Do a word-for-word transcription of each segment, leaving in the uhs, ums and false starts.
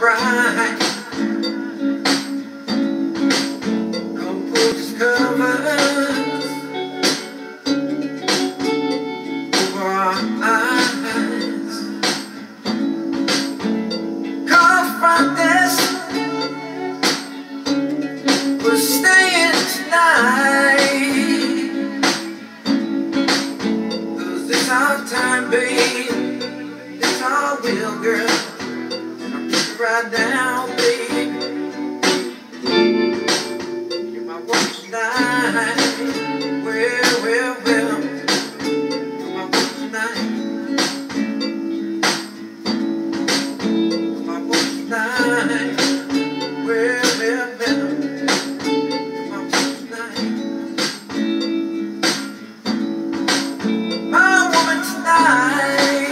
bright. Come pull this covers over our eyes. Cause from this we're staying tonight. Cause this our time, babe. This our will, girl. Right now, babe. You're my work tonight. Well, well, well. You're my work tonight. You're my work tonight. Well, well, well. You're my work tonight. My woman tonight.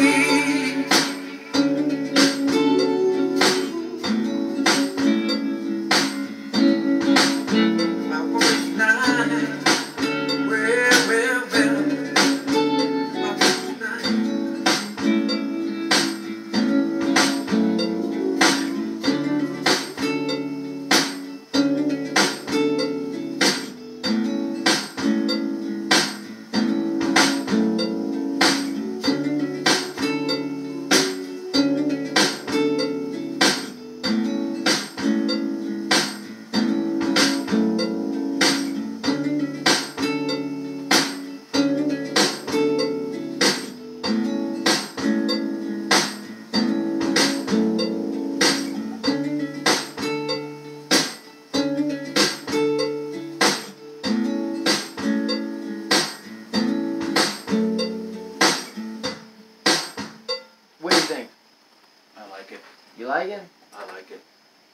What do you think? I like it. You like it? I like it.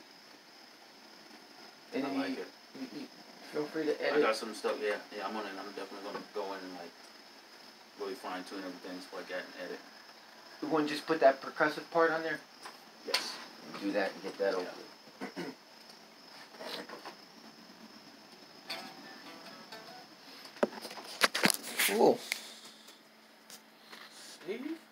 And I you, like it. You, you feel free to I edit. got some stuff. Yeah, yeah. I'm gonna. I'm definitely gonna go in and like really fine tune everything so I can edit. You want to just put that percussive part on there? Yes. Do that and get that over. Cool. See?